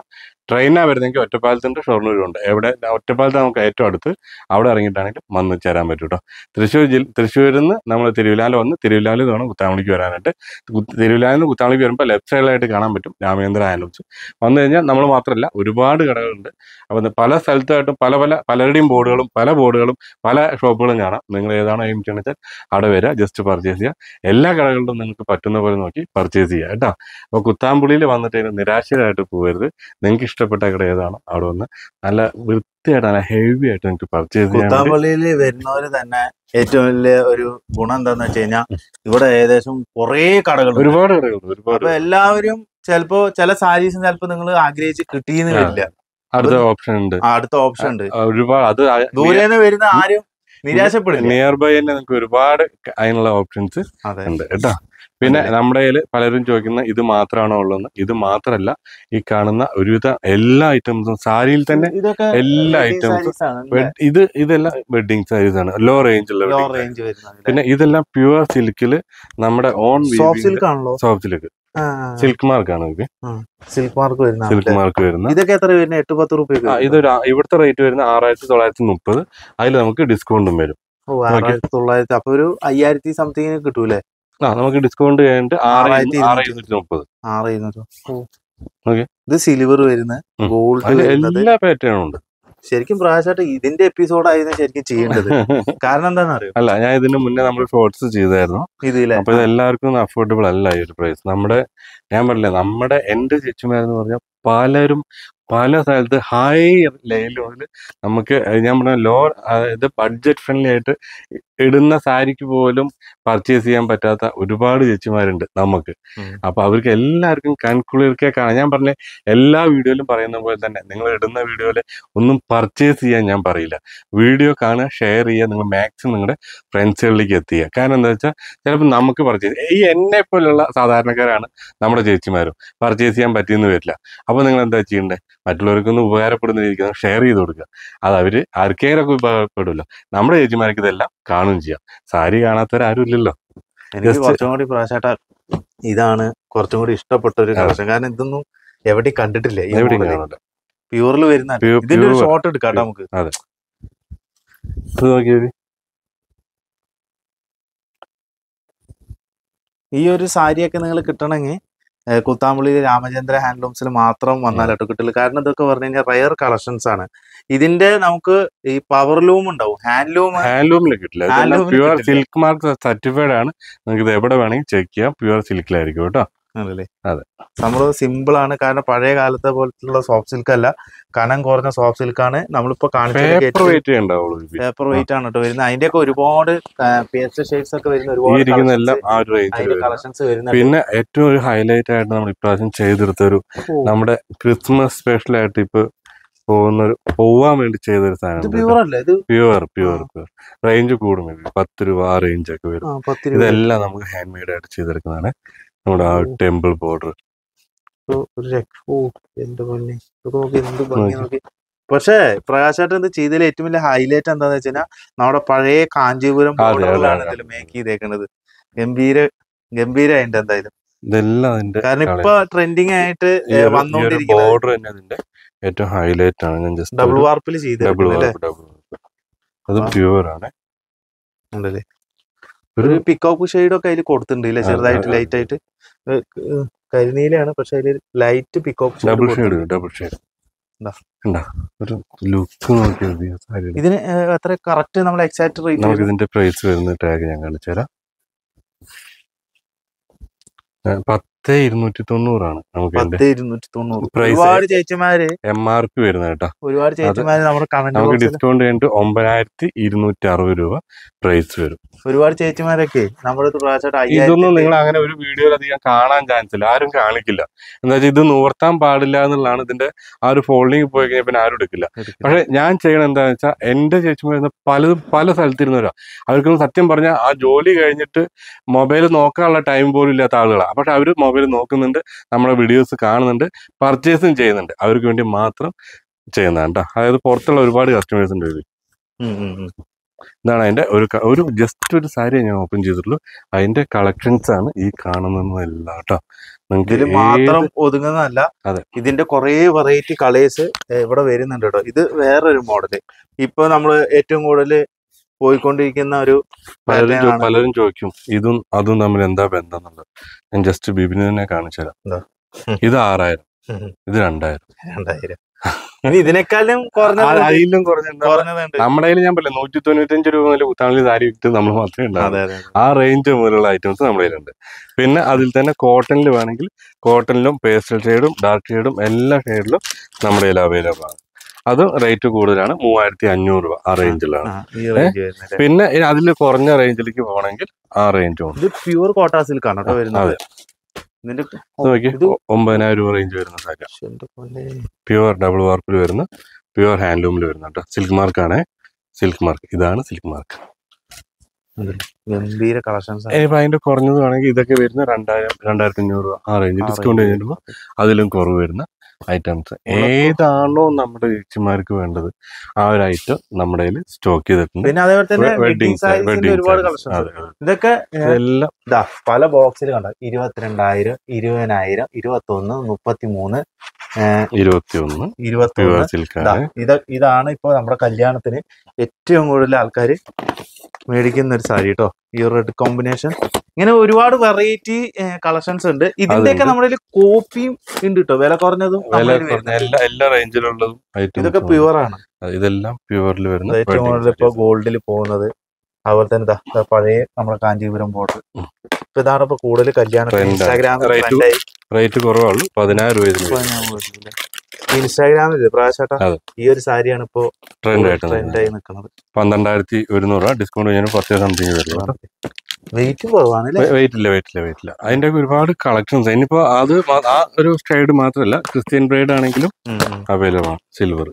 ട്രെയിനാണ് വരുന്നെങ്കിൽ ഒറ്റപ്പാലത്തിൻ്റെ ഷൊർണൂരുണ്ട്. എവിടെ ഒറ്റപ്പാലത്ത് നമുക്ക് ഏറ്റവും അടുത്ത്, അവിടെ ഇറങ്ങിയിട്ടാണെങ്കിൽ വന്ന് ചേരാൻ പറ്റും കേട്ടോ. തൃശ്ശൂർ ജില്ല തൃശ്ശൂരിൽ നിന്ന് നമ്മൾ തിരുവിലാല വന്ന് തിരുവിലാല വേണം കുത്താമണിക്ക് വരാനായിട്ട്. തിരുവിലാലിൽ നിന്ന് കുത്താമണിക്ക് വരുമ്പോൾ ലെഫ്റ്റ് സൈഡിലായിട്ട് കാണാൻ പറ്റും രാമചന്ദ്ര ഹാൻഡ്ലൂംസ്. വന്നു കഴിഞ്ഞാൽ നമ്മൾ മാത്രമല്ല ഒരുപാട് കടകളുണ്ട്. അപ്പോൾ പല സ്ഥലത്തായിട്ടും പല പല പലരുടെയും ബോർഡുകളും പല ബോർഡുകളും പല ഷോപ്പുകളും കാണാം. നിങ്ങൾ ഏതാണോ എയിം ചെയ്യണമെന്ന് വെച്ചാൽ അവിടെ വരിക, ജസ്റ്റ് പർച്ചേസ് ചെയ്യുക. എല്ലാ കടകളിലും നിങ്ങൾക്ക് പറ്റുന്ന പോലെ നോക്കി പർച്ചേസ് ചെയ്യുക കേട്ടോ. അപ്പോൾ കുത്താമ്പുള്ളിയിൽ വന്നിട്ട് നിരാശരായിട്ട് പോകരുത്. നിങ്ങൾക്ക് ഇഷ്ടപ്പെട്ട കട ഏതാണോ അവിടെ വന്ന് നല്ല വൃത്തിയായിട്ട് നല്ല ഹെവി ആയിട്ട് നിങ്ങൾക്ക് പർച്ചേസ് ചെയ്യാം. കുത്താമ്പള്ളിയിൽ വരുന്നവര് തന്നെ ഏറ്റവും വലിയ ഒരു ഗുണം എന്താന്ന് വെച്ച് കഴിഞ്ഞാൽ ഇവിടെ ഏകദേശം കുറെ കടകൾ, ഒരുപാട് കടകളുണ്ട്. ഒരുപാട് അപ്പൊ എല്ലാവരും ചിലപ്പോ ചില സാരീസും ചിലപ്പോ നിങ്ങൾ ആഗ്രഹിച്ച് കിട്ടിയെന്ന് വരില്ല. അടുത്ത ഓപ്ഷൻ ഉണ്ട്, അടുത്ത ഓപ്ഷൻ ഉണ്ട്. ഒരുപാട്. അത് ദൂരേന്ന് വരുന്ന ആരും നിരാശപ്പെടില്ല. നിയർ ബൈ തന്നെ നിങ്ങൾക്ക് ഒരുപാട് അതിനുള്ള ഓപ്ഷൻസ് ഉണ്ട് കേട്ടോ. പിന്നെ നമ്മുടെ കയ്യിൽ പലരും ചോദിക്കുന്ന ഇത് മാത്രമാണോ ഉള്ളതെന്ന്. ഇത് മാത്രമല്ല, ഈ കാണുന്ന ഒരുവിധ എല്ലാ ഐറ്റംസും സാരിയിൽ തന്നെ എല്ലാ ഐറ്റംസും ഇത് ഇതെല്ലാം വെഡിങ് സാരീസ് ആണ്, ലോ റേഞ്ചുള്ള. പിന്നെ ഇതെല്ലാം പ്യുവർ സിൽക്കില് നമ്മുടെ ഓൺ സോഫ്റ്റ് സിൽക്ക് ആണല്ലോ. സോഫ്റ്റ് സിൽക്ക് സിൽക്ക് മാർക്കാണ് ഇത്. സിൽക്ക് മാർക്ക് വരുന്ന സിൽക്ക് മാർക്ക് വരുന്ന ഇതൊക്കെ എത്ര വരുന്നത്? എട്ട് പത്ത് റുപ്യ. ഇതൊരു ഇവിടുത്തെ റേറ്റ് വരുന്ന ആറായിരത്തി തൊള്ളായിരത്തി മുപ്പത്. അതിൽ നമുക്ക് ഡിസ്കൗണ്ടും വരും. ഓ, ആറായിരത്തി തൊള്ളായിരത്തി അപ്പൊ ഒരു അയ്യായിരത്തി സംതിങ് കിട്ടൂലേ? ആ, നമുക്ക് ഡിസ്കൗണ്ട് കഴിഞ്ഞിട്ട് ആറായിരത്തി ഇരുന്നൂറ്റി മുപ്പത്. ആറ് ഇരുന്നൂറ്. ഇത് സിൽവർ വരുന്ന, ഗോൾഡ്, എല്ലാ പാറ്റേണും ഉണ്ട്. ശരിക്കും പ്രാവശ്യമായിട്ട് ഇതിന്റെ എപ്പിസോഡായിരുന്നു ശരിക്കും ചെയ്യേണ്ടത്. കാരണം എന്താണെന്ന് അറിയാം, അല്ല ഞാൻ ഇതിന് മുന്നേ നമ്മൾ ഷോർട്സ് ചെയ്തായിരുന്നു. ഇതിലെ അപ്പൊ ഇത് എല്ലാവർക്കും അഫോർഡബിൾ അല്ല ഈ ഒരു പ്രൈസ്. നമ്മുടെ ഞാൻ പറഞ്ഞില്ലേ, നമ്മുടെ എന്റെ ചേച്ചിമാരെന്ന് പറഞ്ഞാൽ പലരും പല സ്ഥലത്ത് ഹൈ ലെവലിൽ നമുക്ക് ഞാൻ പറഞ്ഞ ലോ ഇത് ബഡ്ജറ്റ് ഫ്രണ്ട്ലി ആയിട്ട് ഇടുന്ന സാരിക്ക് പോലും പർച്ചേസ് ചെയ്യാൻ പറ്റാത്ത ഒരുപാട് ചേച്ചിമാരുണ്ട് നമുക്ക്. അപ്പൊ അവർക്ക് എല്ലാവർക്കും കൺകുളിർക്കെ കാണാം. ഞാൻ പറഞ്ഞ എല്ലാ വീഡിയോയിലും പറയുന്ന പോലെ തന്നെ നിങ്ങൾ ഇടുന്ന വീഡിയോയിൽ ഒന്നും പർച്ചേസ് ചെയ്യാൻ ഞാൻ പറയില്ല. വീഡിയോ കാണുക, ഷെയർ ചെയ്യുക, നിങ്ങൾ മാക്സിമം നിങ്ങളുടെ ഫ്രണ്ട്സുകളിലേക്ക് എത്തിക്കുക. കാരണം എന്താ വെച്ചാൽ ചിലപ്പോൾ നമുക്ക് പർച്ചേസ് ഈ എന്നെ പോലുള്ള സാധാരണക്കാരാണ് നമ്മുടെ ചേച്ചിമാരും പർച്ചേസ് ചെയ്യാൻ പറ്റിയെന്ന് വരില്ല. അപ്പോൾ നിങ്ങൾ എന്താ ചെയ്യേണ്ടത്? മറ്റുള്ളവർക്കൊന്നും ഉപകാരപ്പെടുന്ന രീതിക്ക് ഷെയർ ചെയ്ത് കൊടുക്കുക. അത് അവർ ആർക്കെങ്കിലൊക്കെ ഉപകാരപ്പെടുമല്ലോ. നമ്മുടെ ചേച്ചിമാർക്ക് ഇതെല്ലാം കാണുകയും ചെയ്യാം. സാരി കാണാത്തവരാരും ഇല്ലല്ലോ. എനിക്ക് കുറച്ചും കൂടി പ്രാവശ്യമായിട്ട് ഇതാണ് കുറച്ചും കൂടി ഇഷ്ടപ്പെട്ട ഒരു കളക്ഷൻ. കാരണം ഇതൊന്നും എവിടെയും കണ്ടിട്ടില്ല. പ്യൂറിൽ വരുന്ന ഇതിന്റെ ഒരു ഷോട്ട് എടുക്കാം നമുക്ക്. അതെ, നോക്കിയത് ഈ ഒരു സാരിയൊക്കെ നിങ്ങൾ കിട്ടണമെങ്കിൽ കുത്താമ്പുള്ളിയിൽ രാമചന്ദ്ര ഹാൻഡ്ലൂംസിൽ മാത്രം വന്നാലോ കിട്ടില്ല. കാരണം ഇതൊക്കെ പറഞ്ഞു കഴിഞ്ഞാൽ റയർ കളക്ഷൻസ് ആണ്. ഇതിന്റെ നമുക്ക് ഈ പവർ ലൂം ഉണ്ടാവും, ഹാൻഡ്ലൂം ഹാൻഡ്ലൂമിൽ കിട്ടില്ല. പ്യുവർ സിൽക്ക് മാർക്ക് സർട്ടിഫൈഡ് ആണ്. നിങ്ങൾക്ക് ഇത് എവിടെ വേണമെങ്കിൽ ചെക്ക് ചെയ്യാം. പ്യുവർ സിൽക്കിലായിരിക്കും കേട്ടോ. അതല്ലേ? അതെ, സംഭവം സിമ്പിൾ ആണ്. കാരണം പഴയ കാലത്തെ പോലത്തുള്ള സോഫ്റ്റ് സിൽക്ക് അല്ല, കനം കുറഞ്ഞ സോഫ്റ്റ് സിൽക്ക് ആണ് നമ്മളിപ്പോ കാണിച്ചത്. പേപ്പർ വെയിറ്റ് ആണ് കേട്ടോ വരുന്നത്. അതിന്റെ ഒക്കെ ഒരുപാട് പേസ്റ്റൽ ഷെയ്ഡ്സ് ഒക്കെ വരുന്ന ഒരുപാട് കളക്ഷൻസ് വരുന്നത്. പിന്നെ ഏറ്റവും ഒരു ഹൈലൈറ്റ് ആയിട്ട് നമ്മൾ ഇപ്രാവശ്യം ചെയ്തെടുത്ത ഒരു നമ്മുടെ ക്രിസ്മസ് സ്പെഷ്യൽ ആയിട്ട് ഇപ്പൊ പോകുന്ന ഒരു പോവാൻ വേണ്ടി ചെയ്തൊരു സാധനം. പ്യുവർ പ്യുവർ പ്യുവർ റേഞ്ച് കൂടും, പത്ത് രൂപ ആ റേഞ്ച് ഒക്കെ വരും. ഇതെല്ലാം നമുക്ക് ഹാൻഡ് മെയ്ഡ് ആയിട്ട് ചെയ്തെടുക്കുന്നതാണ്. നമ്മുടെ ആ ടെമ്പിൾ ബോർഡർ. പക്ഷേ പ്രകാശായിട്ട് എന്ത് ചെയ്തതിൽ ഏറ്റവും വലിയ ഹൈലൈറ്റ് എന്താന്ന് വെച്ച് കഴിഞ്ഞാൽ നമ്മുടെ പഴയ കാഞ്ചീപുരം ബോർഡറിലാണ് ഇതിൽ മേക്ക് ചെയ്തേക്കുന്നത്. ഗംഭീര ഗംഭീരമായിട്ട് എന്തായാലും ഇതെല്ലാം. കാരണം ഇപ്പൊ ട്രെൻഡിങ് ആയിട്ട് വന്നോണ്ടിരിക്കുന്ന ബോർഡർ തന്നെ അതിന്റെ ഏറ്റവും ഹൈലൈറ്റ് ആണ്. ഞാൻ ജസ്റ്റ് ഡബിൾ വാർപ്പിൽ ചെയ്തേക്കുന്നത്. അത് പ്യുവർ ആണ്. ഉണ്ടല്ലേ? ഒരു പിക്കോക്ക് ഷെയ്ഡൊക്കെ അതിൽ കൊടുത്തിട്ടുണ്ട് ഇല്ലേ? ചെറുതായിട്ട് ലൈറ്റ് ആയിട്ട് കരിനീലയാണ്, പക്ഷെ അതിൽ light peacock double shade double shade ഒരു ലുക്ക് നോക്കിയാൽ ഇതിന് എത്ര കറക്റ്റ് നമ്മൾ എക്സാക്ട് റേറ്റ്? നമുക്ക് ഇതിന്റെ പ്രൈസ് വരുന്ന ടാഗ് ഞാൻ കാണിച്ചു തരാം. പത്ത് ഇരുന്നൂറ്റി തൊണ്ണൂറാണ് നമുക്ക് ഒരുപാട് ചേച്ചിമാര് എം ആർ പി വരുന്നത് കേട്ടോ. ഒരുപാട് ചേച്ചിമാര് നമ്മുടെ നമുക്ക് ഡിസ്കൗണ്ട് കഴിഞ്ഞിട്ട് ഒമ്പതിനായിരത്തി ഇരുന്നൂറ്റി അറുപത് രൂപ പ്രൈസ് വരും. ഒരുപാട് ചേച്ചിമാരൊക്കെ നമ്മുടെ ഇതൊന്നും നിങ്ങൾ അങ്ങനെ ഒരു വീഡിയോയിൽ അധികം കാണാൻ ചാൻസ് ഇല്ല, ആരും കാണിക്കില്ല. എന്താ വെച്ചാൽ ഇത് നൂർത്താൻ പാടില്ല എന്നുള്ളതാണ് ഇതിന്റെ ആ ഒരു ഫോൾഡിങ് പോയി കഴിഞ്ഞാൽ പിന്നെ ആരും എടുക്കില്ല. പക്ഷെ ഞാൻ ചെയ്യണം എന്താണെന്ന് വെച്ചാൽ എന്റെ ചേച്ചിമാർ പലതും പല സ്ഥലത്തിരുന്നവരാ. അവർക്കൊന്നും സത്യം പറഞ്ഞാൽ ആ ജോലി കഴിഞ്ഞിട്ട് മൊബൈൽ നോക്കാനുള്ള ടൈം പോലും ഇല്ലാത്ത ആളുകളാണ്. പക്ഷെ അവർ മൊബൈൽ നോക്കുന്നുണ്ട്, നമ്മുടെ വീഡിയോസ് കാണുന്നുണ്ട്, പർച്ചേസും ചെയ്യുന്നുണ്ട്. അവർക്ക് വേണ്ടി മാത്രം ചെയ്യുന്നതാണ് കേട്ടോ. അതായത് പുറത്തുള്ള ഒരുപാട് കസ്റ്റമേഴ്സ് ഉണ്ട്. ഇതാണ് അതിന്റെ ഒരു ഒരു ജസ്റ്റ് ഒരു സാരി ഞാൻ ഓപ്പൺ ചെയ്തിട്ടുള്ളൂ. അതിന്റെ കളക്ഷൻസ് ആണ് ഈ കാണുന്നതെല്ലാം കേട്ടോ. ഇതിൽ മാത്രം ഒതുങ്ങുന്നതല്ല, ഇതിന്റെ കുറെ വെറൈറ്റി കളേഴ്സ് ഇവിടെ വരുന്നുണ്ട് കേട്ടോ. ഇത് വേറൊരു മോഡല്. ഇപ്പൊ നമ്മള് ഏറ്റവും കൂടുതൽ പോയിക്കൊണ്ടിരിക്കുന്ന ഒരു പലരും പലരും ചോദിക്കും ഇതും അതും തമ്മിൽ എന്താ ബന്ധം എന്നുള്ളത്. ഞാൻ ജസ്റ്റ് ബിബിന് തന്നെ കാണിച്ചു തരാം. ഇത് ആറായിരം, ഇത് രണ്ടായിരം. രണ്ടായിരം ഇതിനേക്കാളും അതിലും കുറഞ്ഞിട്ടുണ്ട്. നമ്മുടെ കയ്യിൽ ഞാൻ പറയാം നൂറ്റി തൊണ്ണൂറ്റഞ്ച് രൂപ മുതൽ കുത്താണി സാരി വിറ്റ് നമ്മൾ മാത്രമേ ഉണ്ടാവും. ആ റേഞ്ച് മുതലുള്ള ഐറ്റംസ് നമ്മുടെ കയ്യിലുണ്ട്. പിന്നെ അതിൽ തന്നെ കോട്ടണിൽ വേണമെങ്കിൽ കോട്ടണിലും പേസ്റ്റൽ ഷെയ്ഡും ഡാർക്ക് ഷെയ്ഡും എല്ലാ ഷെയ്ഡിലും നമ്മുടെ കയ്യിൽ അവൈലബിൾ ആണ്. അതും റേറ്റ് കൂടുതലാണ്, മൂവായിരത്തി അഞ്ഞൂറ് രൂപ ആ റേഞ്ചിലാണ്. പിന്നെ അതിൽ കുറഞ്ഞ റേഞ്ചിലേക്ക് പോകണമെങ്കിൽ ആ റേഞ്ചും ഉണ്ട്. പ്യൂർ കോട്ടാ സിൽക്ക് ആണ് കേട്ടോ വരുന്നത്. നോക്കി ഒമ്പതിനായിരം രൂപ റേഞ്ച് വരുന്ന സാരി, പ്യുവർ ഡബിൾ വാർപ്പിൽ വരുന്ന പ്യുവർ ഹാൻഡ്ലൂമിൽ വരുന്ന കേട്ടോ. സിൽക്ക് മാർക്കാണ്, സിൽക്ക് മാർക്ക്. ഇതാണ് സിൽക്ക് മാർക്ക്. ഗംഭീര കളക്ഷൻസ്. ഇനിയിപ്പോ അതിന്റെ കുറഞ്ഞത് വേണമെങ്കിൽ ഇതൊക്കെ വരുന്ന രണ്ടായിരം രണ്ടായിരത്തി അഞ്ഞൂറ് രൂപ ആ റേഞ്ച്. ഡിസ്കൗണ്ട് കഴിഞ്ഞിട്ടുമ്പോൾ അതിലും കുറവ് വരുന്ന ഐറ്റംസ്. ഏതാണോ നമ്മുടെ ചേച്ചിമാർക്ക് വേണ്ടത് ആ ഒരു ഐറ്റം നമ്മുടെ കയ്യിൽ സ്റ്റോക്ക് ചെയ്തിട്ടുണ്ട്. പിന്നെ അതേപോലെ തന്നെ വെഡിങ് ഒരുപാട് കളക്ഷൻസ്. ഇതൊക്കെ എല്ലാം ഇതാ പല ബോക്സിൽ കണ്ട ഇരുപത്തിരണ്ടായിരം, ഇരുപതിനായിരം, ഇരുപത്തൊന്ന്, മുപ്പത്തിമൂന്ന്, ഇരുപത്തിയൊന്ന്, ഇരുപത്തി ഇത് ഇതാണ് ഇപ്പൊ നമ്മുടെ കല്യാണത്തിന് ഏറ്റവും കൂടുതൽ ആൾക്കാർ മേടിക്കുന്ന ഒരു സാരി കേട്ടോ. ഈ റെഡ് കോമ്പിനേഷൻ. ഇങ്ങനെ ഒരുപാട് വെറൈറ്റി കളക്ഷൻസ് ഉണ്ട്. ഇതിന്റെയൊക്കെ നമ്മുടെ കോപ്പിയും ഉണ്ട് കേട്ടോ. വില കുറഞ്ഞതും എല്ലാ റേഞ്ചിലുള്ളതും ഇതൊക്കെ പ്യുവർ ആണ്. ഇതെല്ലാം പ്യുവറിൽ വരുന്നത്. ഏറ്റവും കൂടുതൽ ഇപ്പൊ ഗോൾഡിൽ പോകുന്നത്. അതുപോലെ തന്നെ ഇതാ പഴയ നമ്മുടെ കാഞ്ചീപുരം ബോർഡർ. ഇപ്പൊ ഇതാണ് ഇപ്പൊ കൂടുതൽ കല്യാണത്തിന് ഇൻസ്റ്റാഗ്രാമിൽ റേറ്റ് കുറവുള്ളൂ. പതിനായിരം രൂപ ഇൻസ്റ്റാഗ്രാമില് പ്രാവശ്യട്ടാ ഈ ഒരു സാരിയാണ് ഇപ്പോ ട്രെൻഡ് ആയിട്ട് ട്രെൻഡായി നിൽക്കുന്നത്. പന്ത്രണ്ടായിരത്തി ഒരുന്നൂറ് രൂപ ഡിസ്കൗണ്ട് കഴിഞ്ഞാൽ പത്ത് സംതിങ് വരുന്നത്. വെയിറ്റ് കുറവാണ്. വെയിറ്റ് ഇല്ല വെയിറ്റ് ഇല്ല വെയിറ്റ് ഇല്ല അതിന്റെ ഒരുപാട് കളക്ഷൻസ്. ഇനിയിപ്പോ അത് ആ ഒരു ഷെയ്ഡ് മാത്രമല്ല, ക്രിസ്ത്യൻ ബ്രൈഡ് ആണെങ്കിലും അവൈലബിൾ ആണ്. സിൽവർ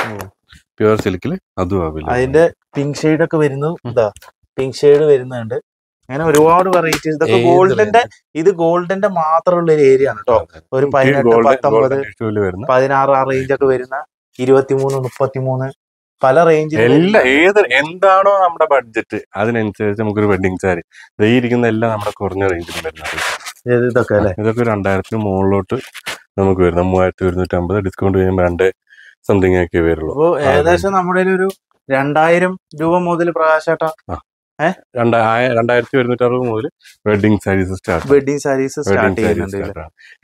പ്യുവർ സിൽക്കിൽ അതും അവൈലബിൾ. അതിന്റെ പിങ്ക് ഷെയ്ഡ് ഒക്കെ വരുന്നു. ഇതാ പിങ്ക് ഷെയ്ഡ് വരുന്നുണ്ട്. അങ്ങനെ ഒരുപാട് വെറൈറ്റീസ്. ഇതൊക്കെ ഗോൾഡിന്റെ ഇത് ഗോൾഡിന്റെ മാത്രമുള്ള ഒരു ഏരിയ ആണ് കേട്ടോ. ഒരു പതിനെട്ട്, പത്തൊമ്പത്, പതിനാറ് ആ റേഞ്ച് ഒക്കെ വരുന്ന ഇരുപത്തിമൂന്ന്, മുപ്പത്തിമൂന്ന് പല റേഞ്ചിൽ എല്ലാ ഏത് എന്താണോ നമ്മുടെ ബഡ്ജറ്റ് അതിനനുസരിച്ച് നമുക്കൊരു വെഡിങ് സാരി ഇരിക്കുന്ന എല്ലാം നമ്മുടെ കുറഞ്ഞ റേഞ്ചിൽ വരുന്നത്. ഇതൊക്കെ അല്ലേ ഇതൊക്കെ രണ്ടായിരത്തിന് മുകളിലോട്ട് നമുക്ക് വരുന്നത്. മൂവായിരത്തി ഒരുന്നൂറ്റി അമ്പത് ഡിസ്കൗണ്ട് ചെയ്യുമ്പോൾ രണ്ട് സംതിങ് ഒക്കെ വരുള്ളൂ. അപ്പൊ ഏകദേശം നമ്മുടെ ഒരു രണ്ടായിരം രൂപ മുതൽ പ്രകാശേട്ടാ രണ്ടായിരത്തി ഒരുന്നൂറ്റി അറുപത് മുതൽ wedding saris start wedding saris start ചെയ്യുന്നുണ്ട്.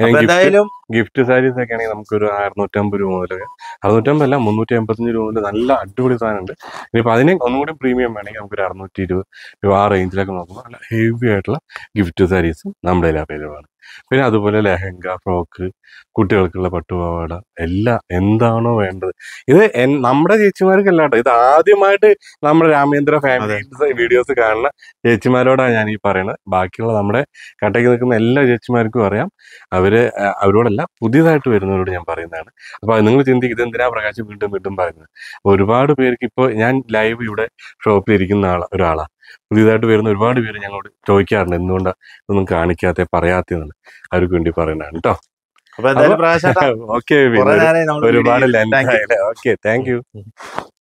ഗിഫ്റ്റ് സാരീസ് ഒക്കെ ആണെങ്കിൽ നമുക്കൊരു അറുന്നൂറ്റമ്പത് രൂപ മുതലൊക്കെ, അറുന്നൂറ്റമ്പത് അല്ല മുന്നൂറ്റി അമ്പത്തഞ്ച് രൂപ മുതൽ നല്ല അടിപൊളി സാധനം ഉണ്ട്. ഇനിയിപ്പോൾ അതിന് ഒന്നുകൂടി പ്രീമിയം വേണമെങ്കിൽ നമുക്കൊരു അറുന്നൂറ്റി ഇരുപത് രൂപ ആ റേഞ്ചിലൊക്കെ നോക്കുമ്പോൾ നല്ല ഹെവി ആയിട്ടുള്ള ഗിഫ്റ്റ് സാരീസും നമ്മുടെ കയ്യിൽ അവൈലബിൾ ആണ്. പിന്നെ അതുപോലെ ലെഹങ്ക, ഫ്രോക്ക്, കുട്ടികൾക്കുള്ള പട്ടുപാവാട എല്ലാം എന്താണോ വേണ്ടത്. ഇത് നമ്മുടെ ചേച്ചിമാർക്കല്ല കേട്ടോ, ഇത് ആദ്യമായിട്ട് നമ്മുടെ രാമേന്ദ്ര ഫാമിലി വീഡിയോസ് കാണുന്ന ചേച്ചിമാരോടാണ് ഞാൻ ഈ പറയുന്നത്. ബാക്കിയുള്ള നമ്മുടെ കട്ടയ്ക്ക് നിൽക്കുന്ന എല്ലാ ചേച്ചിമാർക്കും അറിയാം. അവര് അവരോടല്ല പുതിയതായിട്ട് വരുന്നവരോട് ഞാൻ പറയുന്നതാണ്. അപ്പൊ നിങ്ങൾ ചിന്തിക്കും ഇതെന്തിനാ പ്രകാശ് വീണ്ടും വീണ്ടും പറയുന്നത്. ഒരുപാട് പേർക്ക് ഇപ്പോൾ ഞാൻ ലൈവ് ഇവിടെ ഷോപ്പിൽ ഇരിക്കുന്ന ആളാ ഒരാളാണ്. പുതിയതായിട്ട് വരുന്ന ഒരുപാട് പേര് ഞങ്ങളോട് ചോദിക്കാറുണ്ട് എന്തുകൊണ്ടാണ് ഇതൊന്നും കാണിക്കാത്ത പറയാത്തതെന്ന്. അവർക്ക് വേണ്ടി പറയുന്നതാണ് കേട്ടോ. ഓക്കെ ഒരുപാട് ലെൻസ് ആയില്ലേ. Okay thank U.